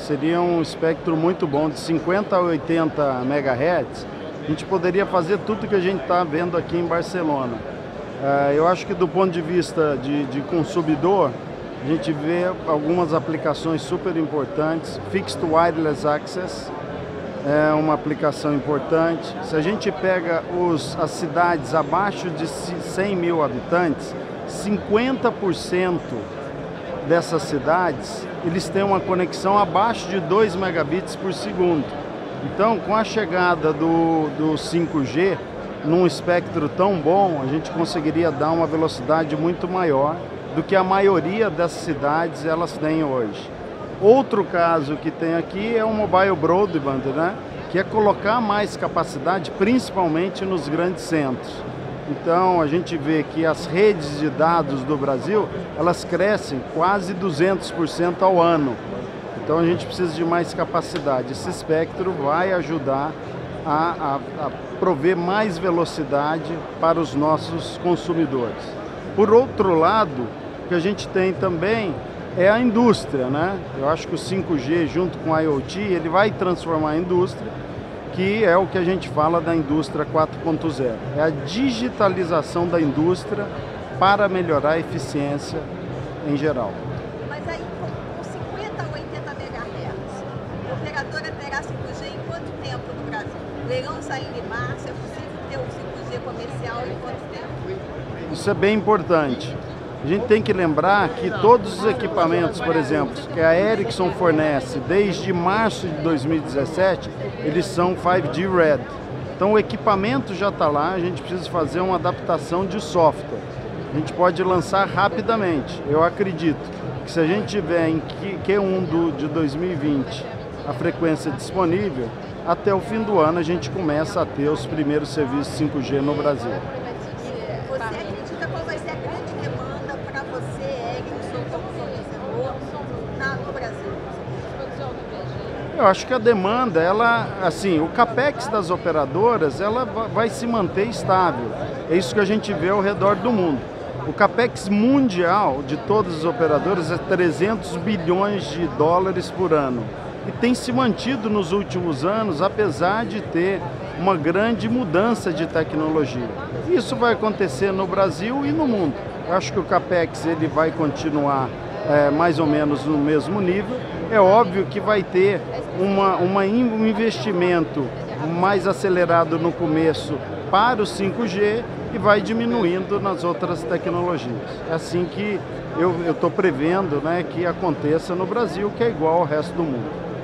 seria um espectro muito bom, de 50 a 80 MHz. A gente poderia fazer tudo que a gente está vendo aqui em Barcelona. Eu acho que do ponto de vista de consumidor, a gente vê algumas aplicações super importantes. Fixed Wireless Access é uma aplicação importante. Se a gente pega as cidades abaixo de 100 mil habitantes, 50% dessas cidades, eles têm uma conexão abaixo de 2 megabits por segundo. Então, com a chegada do 5G, num espectro tão bom, a gente conseguiria dar uma velocidade muito maior do que a maioria das cidades elas têm hoje. Outro caso que tem aqui é o mobile broadband, né? Que é colocar mais capacidade, principalmente nos grandes centros. Então, a gente vê que as redes de dados do Brasil, elas crescem quase 200% ao ano. Então, a gente precisa de mais capacidade. Esse espectro vai ajudar a prover mais velocidade para os nossos consumidores. Por outro lado, o que a gente tem também é a indústria, né? Eu acho que o 5G junto com o IoT, ele vai transformar a indústria, que é o que a gente fala da indústria 4.0. É a digitalização da indústria para melhorar a eficiência em geral. Mas aí, com 50 a 80 MHz, a operadora terá 5G em quanto tempo no Brasil? O leilão saindo em março, é possível ter o 5G comercial em quanto tempo? Isso é bem importante. A gente tem que lembrar que todos os equipamentos, por exemplo, que a Ericsson fornece desde março de 2017, eles são 5G Red. Então o equipamento já está lá, a gente precisa fazer uma adaptação de software. A gente pode lançar rapidamente. Eu acredito que se a gente tiver em Q1 de 2020 a frequência disponível, até o fim do ano a gente começa a ter os primeiros serviços 5G no Brasil. Você acredita qual vai ser a grande demanda para você, Ericsson, como fornecedor, no Brasil? Eu acho que a demanda, o capex das operadoras, ela vai se manter estável. É isso que a gente vê ao redor do mundo. O capex mundial de todas as operadoras é 300 bilhões de dólares por ano. E tem se mantido nos últimos anos, apesar de ter uma grande mudança de tecnologia. Isso vai acontecer no Brasil e no mundo. Eu acho que o capex ele vai continuar mais ou menos no mesmo nível. É óbvio que vai ter um investimento mais acelerado no começo para o 5G e vai diminuindo nas outras tecnologias. É assim que eu estou prevendo, né, que aconteça no Brasil, que é igual ao resto do mundo.